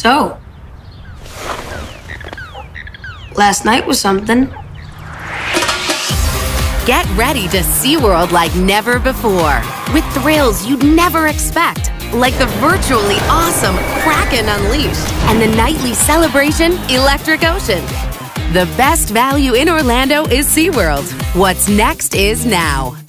So, last night was something. Get ready to SeaWorld like never before, with thrills you'd never expect, like the virtually awesome Kraken Unleashed and the nightly celebration Electric Ocean. The best value in Orlando is SeaWorld. What's next is now.